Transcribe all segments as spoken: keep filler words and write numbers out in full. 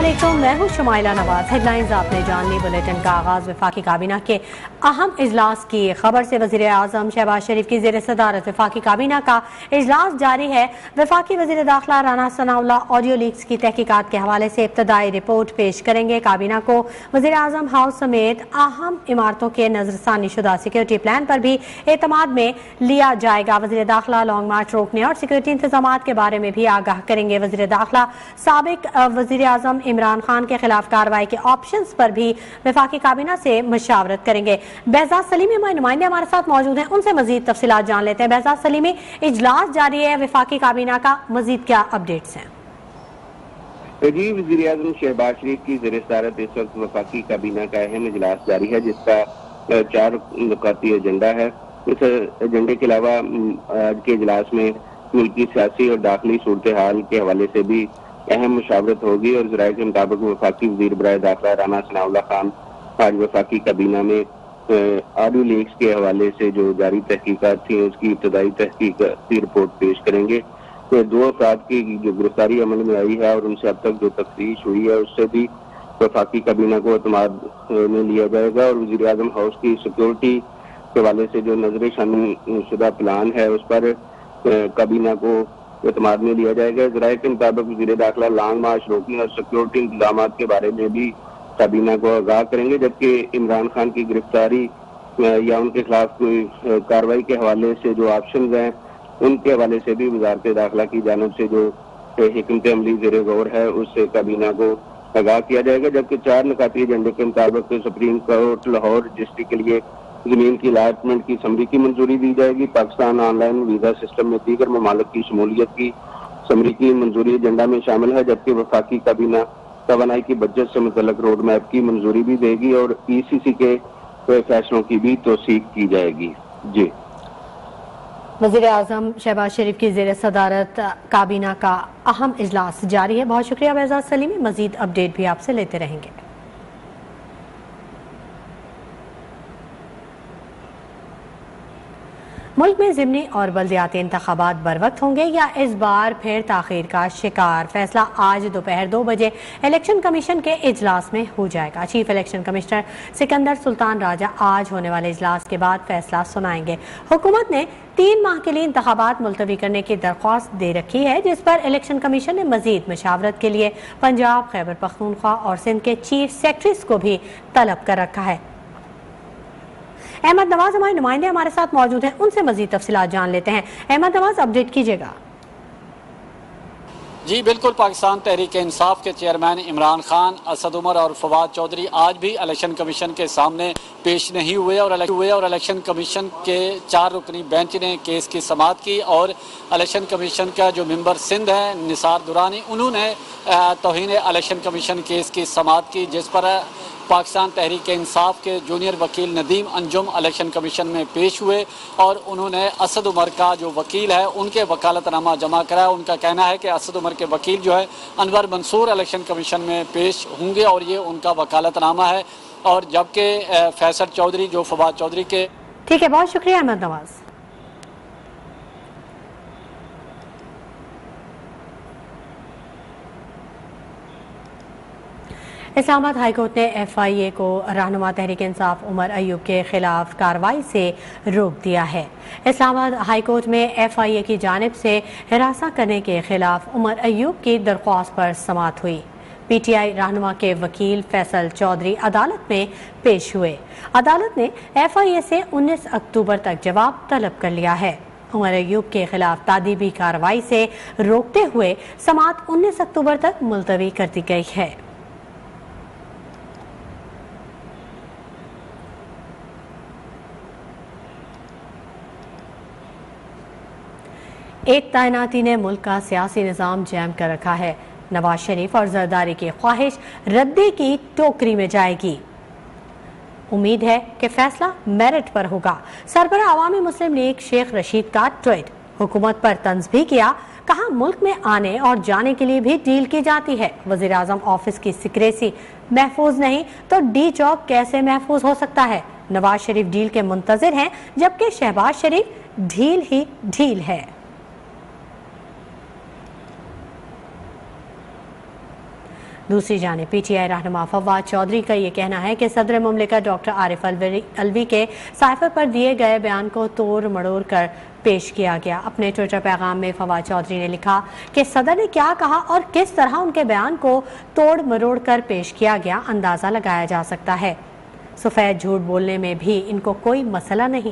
अस्सलामुअलैकुम, मैं हूँ शुमाइला नवाज। हेडलाइंस आपने जान ली। बुलेटिन का आगाज वफाकी काबीना के अहम इजलास की खबर से। वजीर आजम शहबाज शरीफ की जेर सदारत वफाकी काबीना का इजलास जारी है। वफाकी वजीर दाखिला राना सनाउल्लाह ऑडियो लीक्स की तहकीकात के हवाले से इब्तदाई रिपोर्ट पेश करेंगे। काबीना को वजीर आजम हाउस समेत अहम इमारतों के नजरसानी शुदा सिक्योरिटी प्लान पर भी एतमाद में लिया जाएगा। वजीर दाखिला लॉन्ग मार्च रोकने और सिक्योरिटी इंतजाम के बारे में भी आगाह करेंगे। वजीर दाखिला साबिक वजीर आजम इमरान खान के खिलाफ कार्रवाई के ऑप्शंस पर भी वफाकी काबीना से मशावरत करेंगे। बेहजाद सलीमी हमारे नुमाइंदे हमारे साथ मौजूद हैं, उनसे मजीद तफसीलात जान लेते हैं। बेहजाद सलीमी, इजलास जारी है, वफाकी काबीना का मजीद क्या अपडेट्स हैं? जी, वज़ीर आज़म शहबाज शरीफ की ज़ेर सदारत इस वक्त वफाकी काबीना का अहम इजलास जारी है, जिसका चार नुकाती एजेंडा है। इस एजेंडे के अलावा आज के इजलास में मुल्की सियासी और दाखिली सूरत हाल के हवाले से भी अहम मुशावरत होगी और ज़राए के मुताबिक वफाकी वज़ीर बराए दाखिला राना सनाउल्लाह खान आज वफाकी काबीना में ऑडियो लीक्स के हवाले से जो जारी तहकीकात थी उसकी इब्तदाई तहकीकात की रिपोर्ट पेश करेंगे। तो दो अफराद की जो गिरफ्तारी अमल में आई है और उनसे अब तक जो तफ्तीश हुई है उससे भी वफाकी काबीना को एतमाद में लिया जाएगा और वज़ीर आज़म हाउस की सिक्योरिटी के हवाले से जो नजर शानी शुदा प्लान है उस पर काबीना को एतमाद में लिया जाएगा। ज़राए के मुताबिक वज़ीर दाखिला लॉन्ग मार्च रोकने और सिक्योरिटी इंतजाम के बारे में भी काबीना को आगाह करेंगे, जबकि इमरान खान की गिरफ्तारी या उनके खिलाफ कोई कार्रवाई के हवाले से जो ऑप्शन हैं उनके हवाले से भी वजारत दाखिला की जानिब से जो हिकमत अमली ज़ेर गौर है उससे काबीना को आगाह किया जाएगा। जबकि चार निकाती एजेंडे के मुताबिक सुप्रीम कोर्ट लाहौर रजिस्ट्री के लिए जमीन की अलाटमेंट की समरी की मंजूरी दी जाएगी। पाकिस्तान ऑनलाइन वीजा सिस्टम में दीगर ममालिक की शमूलियत की समरी की मंजूरी एजेंडा में शामिल है, जबकि वफाकी काबीना तवानाई की बजट से मुतल्लक रोड मैप की मंजूरी भी देगी और ई सी सी के फैसलों की भी तौसीक की जाएगी। जी, वज़ीर आज़म शहबाज शरीफ की ज़ेर सदारत काबीना का अहम इजलास जारी है। बहुत शुक्रिया बेहजाद सलीमी, मजीद अपडेट भी आपसे लेते रहेंगे। मुल्क में ज़िमनी और बल्दियाती इंतखाबात बरवक्त होंगे या इस बार फिर ताख़ीर का शिकार? फैसला आज दोपहर दो बजे इलेक्शन कमीशन के इजलास में हो जाएगा। Chief election commissioner Sikandar Sultan Raja आज होने वाले इजलास के बाद फैसला सुनाएंगे। हुकूमत ने तीन माह के लिए इंतखाबात मुलतवी करने की दरख्वास्त दे रखी है, जिस पर इलेक्शन कमीशन ने मजीद मशावरत के लिए पंजाब, खैबर पख्तूनख्वा और सिंध के चीफ सेक्रेटरीज को भी तलब कर रखा है। अहमद नवाज हमारे नुमाइंदे हमारे साथ मौजूद हैं, उनसे मजीद तफसीलात जान लेते हैं। अहमद नवाज, अपडेट कीजिएगा। जी बिल्कुल, पाकिस्तान तहरीक इंसाफ के चेयरमैन इमरान खान, असद उमर और फवाद चौधरी आज भी इलेक्शन कमीशन के सामने पेश नहीं हुए और हुए और इलेक्शन कमीशन के चार रुकनी बेंच ने केस की समाअत की और इलेक्शन कमीशन का जो मेंबर सिंध है निसार दुरानी, उन्होंने तौहीन इलेक्शन कमीशन केस की समाअत की, जिस पर पाकिस्तान तहरीक इंसाफ के जूनियर वकील नदीम अंजुम इलेक्शन कमीशन में पेश हुए और उन्होंने असद उमर का जो वकील है उनके वकालतनामा जमा कराया। उनका कहना है कि असद उमर के वकील जो है अनवर मंसूर इलेक्शन कमीशन में पेश होंगे और ये उनका वकालतनामा है, और जबकि फैसल चौधरी जो फवाद चौधरी के। ठीक है, बहुत शुक्रिया अहमद नवाज। इस्लामाबाद हाईकोर्ट ने एफ आई ए को रहनुमा तहरीक इंसाफ उमर अयूब के खिलाफ कार्रवाई से रोक दिया है। इस्लामाबाद हाईकोर्ट में एफ आई ए की जानिब से हिरासत करने के खिलाफ उमर अयूब की दरख्वास्त पर समाअत हुई। पी टी आई रहनुमा के वकील फैसल चौधरी अदालत में पेश हुए। अदालत ने एफ आई ए से उन्नीस अक्टूबर तक जवाब तलब कर लिया है। उमर अयूब के खिलाफ तादीबी कार्रवाई से रोकते हुए समाअत उन्नीस अक्टूबर तक मुलतवी कर दी गई है। एक तैनाती ने मुल्क का सियासी निज़ाम जैम कर रखा है। नवाज शरीफ और जरदारी की ख्वाहिश रद्दी की टोकरी में जाएगी। उम्मीद है कि फैसला मेरिट पर होगा। सरबराह अवामी मुस्लिम लीग शेख रशीद का ट्वीट, हुकूमत पर तंज भी किया, कहा मुल्क में आने और जाने के लिए भी डील की जाती है। वजीर आजम ऑफिस की सिक्रेसी महफूज नहीं तो डी चौक कैसे महफूज हो सकता है? नवाज शरीफ डील के मुंतजिर हैं, जबकि शहबाज शरीफ ढील ही ढील है। दूसरी जाने पी टी आई रहनुमा फवाद चौधरी का ये कहना है कि सदर मुमलिकत डॉक्टर आरिफ अलवी के साइफर पर दिए गए बयान को तोड़ मड़ोड़ कर पेश किया गया। अपने ट्विटर पैगाम में फवाद चौधरी ने लिखा कि सदर ने क्या कहा और किस तरह उनके बयान को तोड़ मरोड़ कर पेश किया गया, अंदाज़ा लगाया जा सकता है। सफ़ेद झूठ बोलने में भी इनको कोई मसला नहीं।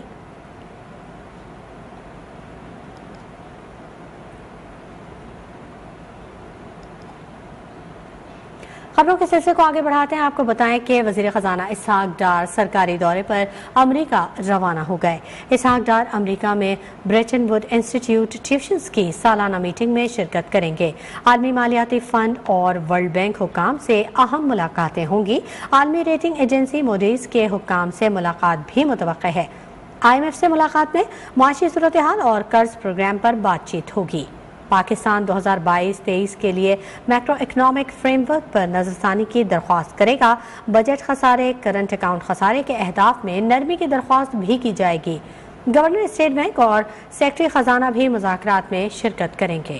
खबरों के सिलसिले को आगे बढ़ाते हैं। आपको बताएं कि वज़ीर ख़जाना इसहाक डार सरकारी दौरे पर अमेरिका रवाना हो गए। इसहाक डार अमेरिका में ब्रेटन वुड इंस्टीट्यूट ट्यूशंस की सालाना मीटिंग में शिरकत करेंगे। आलमी मालियाती फ़ंड और वर्ल्ड बैंक हुकाम से अहम मुलाकातें होंगी। आलमी रेटिंग एजेंसी मूडीज़ के हुकाम से मुलाकात भी मुतवक्किल है। आई एम एफ से मुलाकात में माशी सूरत हाल और कर्ज प्रोग्राम पर बातचीत होगी। पाकिस्तान दो हज़ार बाईस तेईस के लिए मैक्रो इकनॉमिक फ्रेमवर्क पर नजरसानी की दरख्वास्त करेगा। बजट खसारे, करंट अकाउंट खसारे के अहदाफ में नरमी की दरख्वास्त भी की जाएगी। गवर्नर स्टेट बैंक और सेक्रेटरी खजाना भी मुज़ाकरात में शिरकत करेंगे।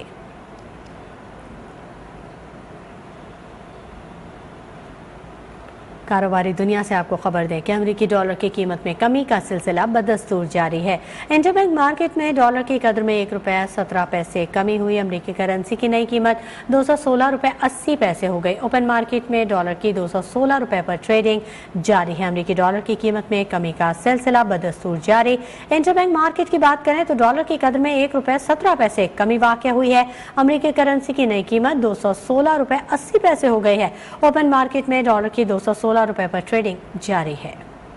कारोबारी दुनिया से आपको खबर दें कि अमेरिकी डॉलर की कीमत में कमी का सिलसिला बदस्तूर जारी है। इंटरबैंक मार्केट में डॉलर की कदर में एक रुपया सत्रह पैसे कमी हुई। अमेरिकी करेंसी की नई कीमत दो सौ सोलह रुपये अस्सी पैसे हो गई। ओपन मार्केट में डॉलर की दो सौ सोलह रुपये पर ट्रेडिंग जारी है। अमेरिकी डॉलर की कीमत में कमी का सिलसिला बदस्तूर जारी। इंटरबैंक मार्केट की बात करें तो डॉलर की कदर में एक रुपये सत्रह पैसे कमी वाक़या हुई है। अमेरिकी करेंसी की नई कीमत दो सौ सोलह रुपये अस्सी पैसे हो गई है। ओपन मार्केट में डॉलर की दो सौ सोलह रुपए पर ट्रेडिंग जारी है।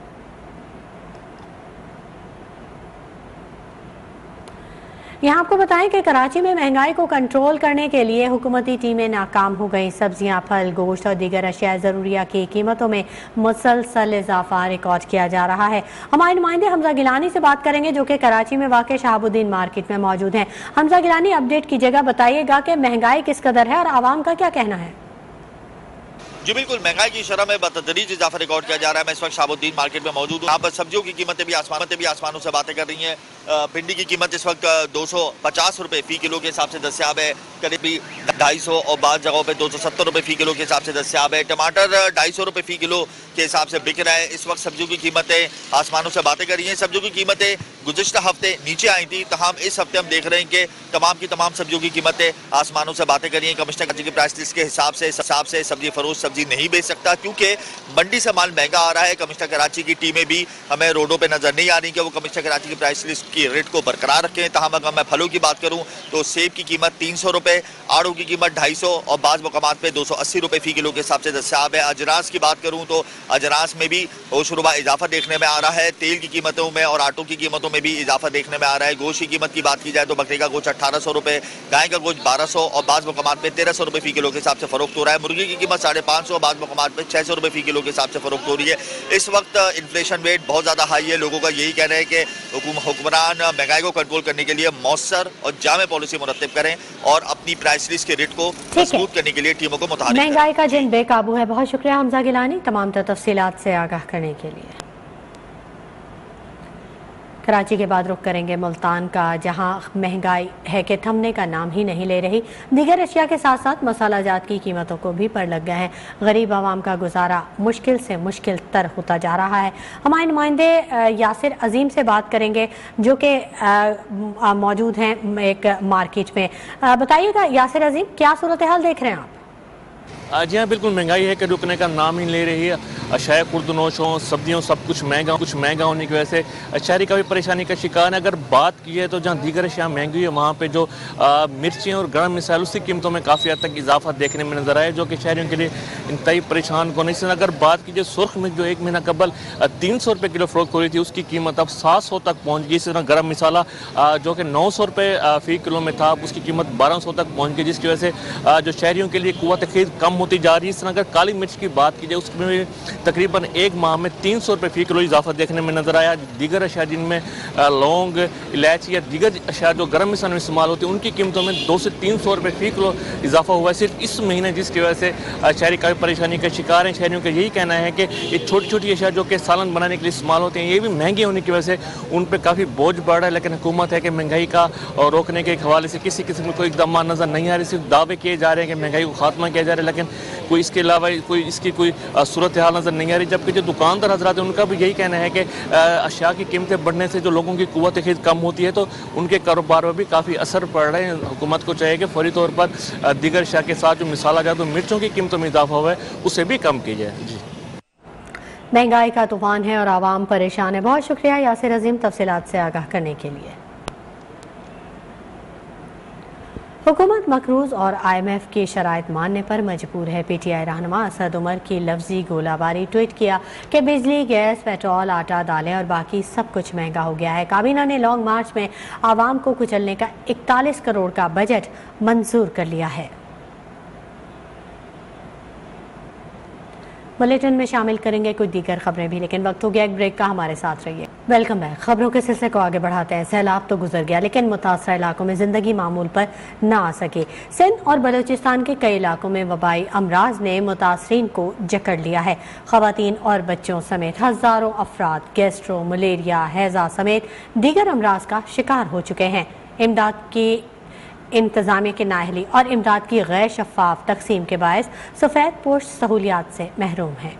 यहाँ आपको बताएं कि कराची में महंगाई को कंट्रोल करने के लिए हुकूमती टीमें नाकाम हो गई। सब्जियां, फल, गोश्त और दीगर अशिया ज़रूरिया की कीमतों में मुसलसल इजाफा रिकॉर्ड किया जा रहा है। हमारे नुमाइंदे हमजा गिलानी से बात करेंगे जो कि कराची में वाक़ शहाबुद्दीन मार्केट में मौजूद हैं। हमजा गिलानी, अपडेट कीजिएगा, बताइएगा कि महंगाई किस कदर है और आवाम का क्या कहना है। जी बिल्कुल, महंगाई की शरह में बतदरीज इजाफा रिकॉर्ड किया जा रहा है। मैं इस वक्त शहाबुद्दीन मार्केट में मौजूद हूँ। यहाँ पर सब्जियों की कीमतें भी आसमान भी आसमानों से बातें कर रही हैं। भिंडी की कीमत इस वक्त दो सौ पचास रुपये फी किलो के हिसाब से दस्तियाब है। करीबी ढाई सौ और बाद जगहों पे दो सौ सत्तर रुपये फी किलो के हिसाब से दस्तियाब है। टमाटर ढाई सौ रुपये फी किलो के हिसाब से बिक रहा है। इस वक्त सब्जियों की कीमतें आसमानों से बातें कर रही हैं। सब्जियों की कीमतें गुज़िश्ता हफ्ते नीचे आई थी, तमाम इस हफ्ते हम देख रहे हैं कि तमाम की तमाम सब्जियों की कीमतें आसमानों से बातें कर रही हैं। कमिश्नर कराची की प्राइस लिस्ट के हिसाब से हिसाब से सब्जी फरोश सब्जी नहीं बेच सकता क्योंकि मंडी से माल महंगा आ रहा है। कमिश्नर कराची की टीमें भी हमें रोडों पे नजर नहीं आ रही कि वो कमिश्नर कराची की प्राइस लिस्ट की रेट को बरकरार रखें। तहम अगर मैं फलों की बात करूं तो सेब की कीमत तीन सौ रुपये, आड़ू की कीमत ढाई सौ और बाज़ मकामात पे दो सौ अस्सी रुपये फी किलो के हिसाब से दस्तियाब है। अजनास की बात करूं तो अजनास में भी होशरुबा इजाफा देखने में आ रहा है। तेल की कीमतों में और आटों की कीमतों में भी इजाफा देखने में आ रहा है। गोश्त की कीमत की बात की जाए तो बकरे का गोश्त अठारह सौ रुपये, गाय का गोश्त बारह सौ और बाज़ मकामात पे तेरह सौ रुपये फी किलो के हिसाब से फरोख्त हो रहा है। मुर्गी की कीमत साढ़े पाँच सौ, बाज़ मकामात पे छः सौ रुपये फी किलो के हिसाब से फरोख्त हो रही है। इस वक्त इन्फ्लेशन रेट बहुत ज़्यादा हाई है। लोगों का यही कहना है कि हुक्मरान महंगाई को कंट्रोल करने के लिए मौसर और जामे पॉलिसी मुरतब करें और अपनी प्राइस लिस्ट के रेट को मजबूत करने के लिए टीमों को मुताबिक महंगाई का जिन बेकाबू है। बहुत शुक्रिया हमजा गिलानी तमाम तफसीलात से आगाह करने के लिए। कराची के बाद रुख करेंगे मुल्तान का, जहां महंगाई है कि थमने का नाम ही नहीं ले रही। दीगर अशिया के साथ साथ मसाला जात की कीमतों को भी पर लग गए हैं। गरीब आवाम का गुजारा मुश्किल से मुश्किल तर होता जा रहा है। हमारे नुमाइंदे यासिर अजीम से बात करेंगे जो कि मौजूद हैं एक मार्केट में। बताइएगा यासिर अजीम, क्या सूरत हाल देख रहे हैं आप? जी हाँ, बिल्कुल महंगाई है कि रुकने का नाम ही ले रही है। अशाय खुर्दनोश हों, सब्जियों सब कुछ महंगा कुछ महंगा होने की वजह से शहरी का भी परेशानी का शिकार है। अगर बात की है तो जहाँ दीगर अशिया महंगी है वहाँ पे जो मिर्चें और गर्म मिसाइल उसकी कीमतों में काफ़ी हद तक इजाफा देखने में नजर आया जो कि शहरियों के लिए इंतहाई परेशान को नहीं। अगर बात कीजिए सुर्ख मिर्च जो एक महीना कबल तीन सौ रुपये किलो फरोख्त हो रही थी उसकी कीमत अब सात सौ तक पहुँच गई। इसी तरह गर्म मिसाला जो कि नौ सौ रुपये फी किलो में था उसकी कीमत बारह सौ तक पहुँच गई, जिसकी वजह से जो शहरियों के लिए कुव्वत खरीद कम होती जा रही है। इस तरह अगर काली मिर्च की बात की जाए उसमें भी तकरीबन एक माह में तीन सौ रुपये फी किलो इजाफा देखने में नजर आया। दीगर अशिया जिनमें लौंग, इलायची या दीगर अशिया जो गर्म मिसाल में इस्तेमाल होती है उनकी कीमतों में दो से तीन सौ रुपये फी किलो इजाफा हुआ है सिर्फ इस महीने, जिसकी वजह से शहरी काफ़ी परेशानी का शिकार है। शहरियों का यही कहना है कि ये छोटी छोटी अशिया जो कि सालन बनाने के लिए इस्तेमाल होते हैं ये भी महंगे होने की वजह से उन पर काफ़ी बोझ बढ़ रहा है। लेकिन हुकूमत है कि महंगाई का और रोकने के हवाले से किसी किस्म में कोई इकदाम नजर नहीं आ रही। सिर्फ दावे किए जा रहे हैं कि महंगाई को खात्मा किया जा रहा है, लेकिन कोई इसके अलावा कोई इसकी कोई सूरत हाल नज़र नहीं आ रही। जबकि जो दुकानदार हजरात हैं उनका भी यही कहना है कि अशिया की कीमतें बढ़ने से जो लोगों की कुव्वत खरीद कम होती है तो उनके कारोबार में भी काफ़ी असर पड़ रहा है। हुकूमत को चाहिए कि फौरी तौर पर दीगर अशिया के साथ जो मिसाल आ जाए तो मिर्चों की कीमतों में इजाफा हुआ है उसे भी कम की जाए। जी, महंगाई का तूफान है और आवाम परेशान है। बहुत शुक्रिया यासिर अजीम तफसीलात से आगाह करने के लिए। हुकूमत मकरूज और आई एम एफ की शराइत मानने पर मजबूर है। पी टी आई रहनुमा असद उमर की लफ्जी गोलाबारी ट्वीट किया कि बिजली, गैस, पेट्रोल, आटा, दालें और बाकी सब कुछ महंगा हो गया है। काबीना ने लॉन्ग मार्च में आवाम को कुचलने का इकतालीस करोड़ का बजट मंजूर कर लिया है। बुलेटिन में शामिल करेंगे कुछ दीगर खबरें भी, लेकिन वक्त हो गया एक ब्रेक का। हमारे साथ रहिए। Welcome back. खबरों के सिलसिले को आगे बढ़ाते हैं। सैलाब तो गुजर गया लेकिन मुतासरा इलाकों में जिंदगी मामूल पर ना आ सके। सिंध और बलूचिस्तान के कई इलाकों में वबाई अमराज ने मुतासरीन को जकड़ लिया है। खवातीन और बच्चों समेत हजारों अफराद गैस्ट्रो, मलेरिया, हैजा समेत दीगर अमराज का शिकार हो चुके हैं। इमदाद की इंतजामिया की नाअहली और इमदाद की गैर शफाफ तकसीम के बायस सफ़ेद पोश सहूलियात से महरूम हैं।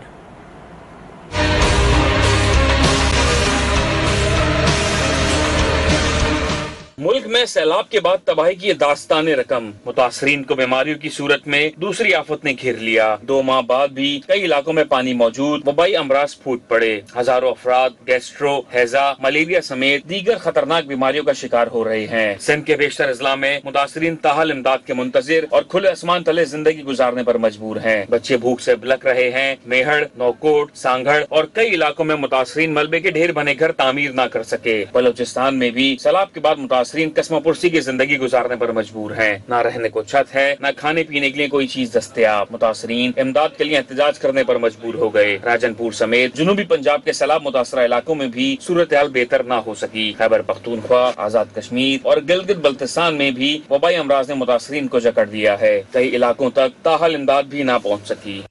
मुल्क में सैलाब के बाद तबाही की दास्तान रकम। मुतासरीन को बीमारियों की सूरत में दूसरी आफत ने घेर लिया। दो माह बाद भी कई इलाकों में पानी मौजूद, वबाई अमराज फूट पड़े। हजारों अफराद गैस्ट्रो, हैजा, मलेरिया समेत दीगर खतरनाक बीमारियों का शिकार हो रहे हैं। सिंध के बेशतर अजला में मुतासरीन ताहल इमदाद के मुंतजिर और खुले आसमान तले जिंदगी गुजारने पर मजबूर हैं। बच्चे भूख से बिलख रहे हैं। मेहड़, नौकोट, सांगड़ और कई इलाकों में मुतासरीन मलबे के ढेर बने घर तामीर न कर सके। बलोचिस्तान में भी सैलाब के बाद मुतासरीन कसमापुरसी की जिंदगी गुजारने पर मजबूर हैं। न रहने को छत है, न खाने पीने के लिए कोई चीज दस्तयाब। मुतासरीन इमदाद के लिए एहतजाज करने पर मजबूर हो गए। राजनपुर समेत जुनूबी पंजाब के सैलाब मुतासरा इलाकों में भी सूरत हाल बेहतर न हो सकी। खैबर पख्तूनख्वा, आजाद कश्मीर और गिलगित बल्तिस्तान में भी वबाई अमराज ने मुतासरीन को जकड़ दिया है। कई इलाकों तक ताहल इमदाद भी न पहुँच सकी।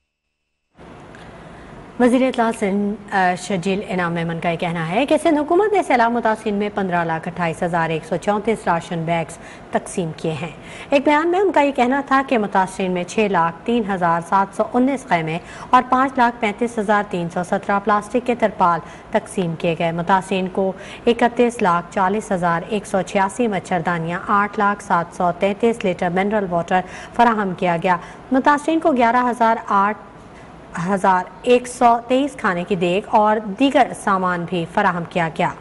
वज़ीर इत्तलात सिंध शजील इनाम मेमन का कहना है कि सिंध हुकूमत ने सैलाब मुतासिरीन में पंद्रह लाख अट्ठाईस हजार एक सौ चौंतीस राशन बैग्स तकसीम किए हैं। एक बयान में उनका ये कहना था कि मुतासिरीन में छः लाख तीन हजार सात सौ उन्नीस खैमे और पाँच लाख पैंतीस हजार तीन सौ सत्रह प्लास्टिक के तरपाल तकसीम किए गए। मुतासिरीन को इकतीस लाख चालीस हजार एक सौ छियासी मच्छरदानियाँ, आठ लाख सात सौ तैंतीस लीटर मिनरल वाटर फराहम किया गया। मुतासिरीन को ग्यारह हजार आठ हजार एक सौ तेईस खाने की देग और दीगर सामान भी फराहम किया गया।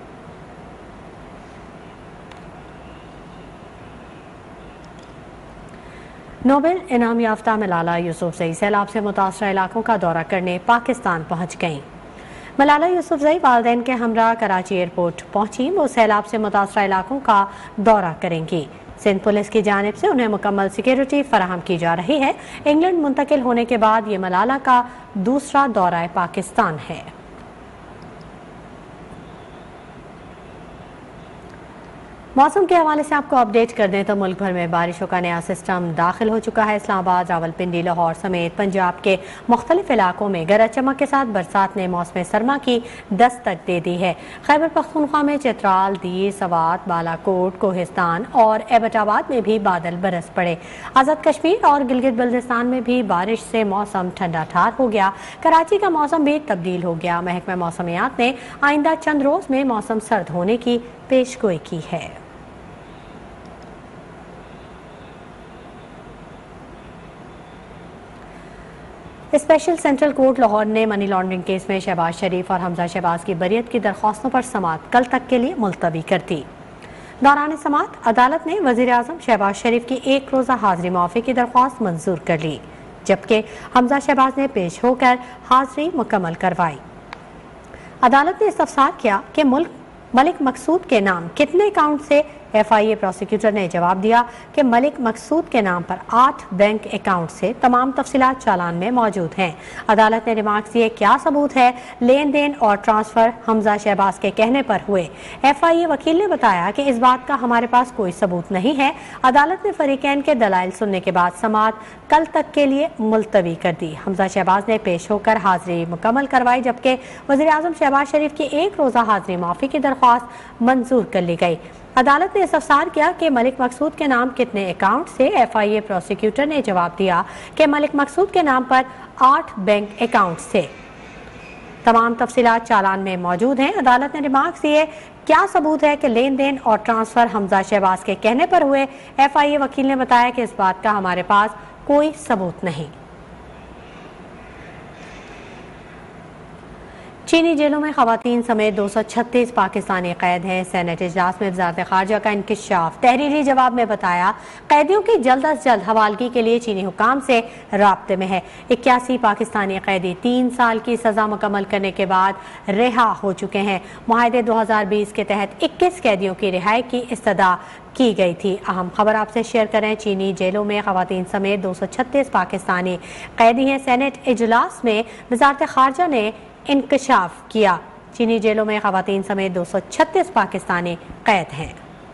नोबेल इनाम याफ्ता मलाला यूसुफजई सैलाब से मुतासरा इलाकों का दौरा करने पाकिस्तान पहुंच गईं। मलाला यूसुफजई वालदैन के हमरा कराची एयरपोर्ट पहुंची। वो सैलाब से मुतासरा इलाकों का दौरा करेंगी। सिंध पुलिस की जानिब से उन्हें मुकम्मल सिक्योरिटी फराहम की जा रही है। इंग्लैंड मुंतकिल होने के बाद ये मलाला का दूसरा दौरा पाकिस्तान है। मौसम के हवाले से आपको अपडेट कर दें तो मुल्क भर में बारिशों का नया सिस्टम दाखिल हो चुका है। इस्लामाबाद, रावलपिंडी, लाहौर समेत पंजाब के मुख्तलिफ इलाकों में गरज चमक के साथ बरसात ने मौसम सरमा की दस्तक दे दी है। खैबर पख्तूनख्वा में चित्राल, दीर, सवात, बालाकोट, कोहिस्तान और एबटाबाद में भी बादल बरस पड़े। आज़ाद कश्मीर और गिलगित बल्तिस्तान में भी बारिश से मौसम ठंडा ठार हो गया। कराची का मौसम भी तब्दील हो गया। महकमा मौसमियात ने आइंदा चंद रोज में मौसम सर्द होने की पेशगोई की है। स्पेशल सेंट्रल कोर्ट लाहौर ने मनी लॉन्ड्रिंग केस में शहबाज शरीफ और हमजा शहबाज की बरियत की दरख्वास्तों पर समाअत कल तक के लिए मुलतवी कर दी। दौरान समाअत अदालत ने वजीर आजम शहबाज शरीफ की एक रोज़ा हाजिरी मुआफ़ी की दरख्वास्त मंजूर कर ली, जबकि हमजा शहबाज ने पेश होकर हाजिरी मुकम्मल करवाई। अदालत ने इस्तफसार किया कि मुल्क मलिक मकसूद के नाम कितने अकाउंट से। एफ आई ए प्रोसिक्यूटर ने जवाब दिया कि मलिक मकसूद के नाम पर आठ बैंक अकाउंट से तमाम तफसीलात चालान में मौजूद हैं। अदालत ने रिमार्क्स दिए, क्या सबूत है? लेन देन और ट्रांसफर हमजा शहबाज के कहने पर हुए। एफ आई ए वकील ने बताया कि इस बात का हमारे पास कोई सबूत नहीं है। अदालत ने फरीकैन के दलाइल सुनने के बाद समाअत कल तक के लिए मुलतवी कर दी। हमजा शहबाज ने पेश होकर हाजिरी मुकम्मल करवाई, जबकि वज़ीर आज़म शहबाज शरीफ की एक रोज़ा हाजिरी माफ़ी की दरख्वास्त मंजूर कर ली गई। अदालत ने इस्तफसार किया कि मलिक मकसूद के नाम कितने अकाउंट से। एफ आई ए प्रोसिक्यूटर ने जवाब दिया कि मलिक मकसूद के नाम पर आठ बैंक अकाउंट थे। तमाम तफसीलात चालान में मौजूद हैं। अदालत ने रिमार्क्स दिए, क्या सबूत है कि लेन देन और ट्रांसफर हमजा शहबाज के कहने पर हुए। एफ आई ए वकील ने बताया कि इस बात का हमारे पास कोई सबूत नहीं। चीनी जेलों में खवातीन समेत दो सौ छत्तीस पाकिस्तानी कैद हैं। सेनेट इजलास में वज़ारत खारजा का इंकिशाफ। तहरीरी जवाब में बताया, कैदियों की जल्द अज जल्द हवालगी के लिए चीनी हुकाम से राब्ते में है। इक्यासी पाकिस्तानी कैदी तीन साल की सजा मुकम्मल करने के बाद रिहा हो चुके हैं। मुआहदे दो हजार बीस के तहत इक्कीस कैदियों की रिहाई की इस्तदा की गई थी। अहम खबर आपसे शेयर करें, चीनी जेलों में खवातीन समेत दो सौ छत्तीस पाकिस्तानी कैदी हैं। सेनेट इजलास में वज़ारत खारजा ने इंकशाफ किया। चीनी जेलों में खवातीन समेत दो सौ छत्तीस पाकिस्तानी कैद हैं।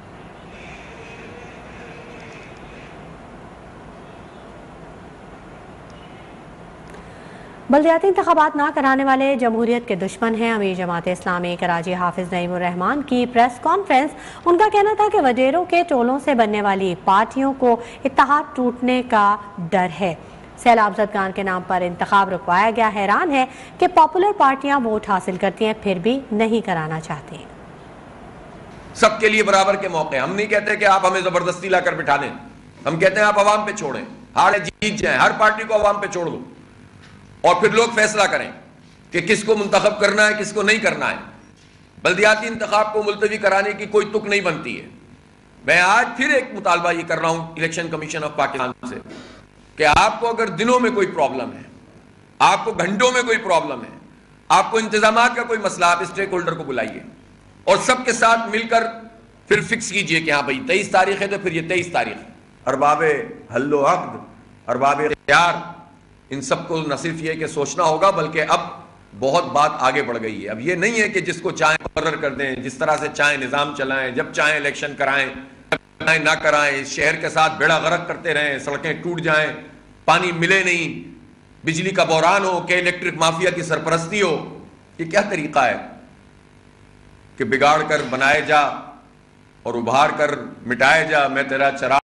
बल्दियाती इंतखाबात ना कराने वाले जमहूरियत के दुश्मन हैं। अमीर जमात इस्लामी कराची हाफिज नईमुर रहमान की प्रेस कॉन्फ्रेंस। उनका कहना था कि वडेरों के टोलों से बनने वाली पार्टियों को इत्तेहाद टूटने का डर है। सैलाब ज़दगान के नाम पर इंतखाब रुकवाया गया। हैरान है कि पॉपुलर पार्टियां वोट हासिल करती हैं फिर भी नहीं कराना चाहती। सबके लिए बराबर के मौके। हम नहीं कहते कि आप हमें जबरदस्ती लाकर बिठा दें, हम कहते हैं आप अवाम पे छोड़ें, हारे जीत जाए, हर पार्टी को अवाम पे छोड़ दो और फिर लोग फैसला करें कि किसको मुंतखब करना है, किसको नहीं करना है। बल्दियाती इंतखाब को मुलतवी कराने की कोई तुक नहीं बनती है। मैं आज फिर एक मुतालबा ये कर रहा हूं इलेक्शन कमीशन ऑफ पाकिस्तान से कि आपको अगर दिनों में कोई प्रॉब्लम है, आपको घंटों में कोई प्रॉब्लम है, आपको इंतजामात का कोई मसला, आप स्टेक होल्डर को बुलाइए और सबके साथ मिलकर फिर फिक्स कीजिए कि हाँ भाई तेईस तारीख है तो फिर ये तेईस तारीख है। अरबाबे हल्लो अक्द, अरबाबे इख्तियार, इन सबको न सिर्फ ये कि सोचना होगा बल्कि अब बहुत बात आगे बढ़ गई है। अब ये नहीं है कि जिसको चाहें मुकर्रर कर दें, जिस तरह से चाहें निज़ाम चलाएं, जब चाहें इलेक्शन कराएं ना कराएं, शहर के साथ बेड़ा गर्क करते रहें, सड़कें टूट जाएं, पानी मिले नहीं, बिजली का बहरान हो, कि इलेक्ट्रिक माफिया की सरपरस्ती हो। ये क्या तरीका है कि बिगाड़ कर बनाए जा और उभार कर मिटाए जा। मैं तेरा चरा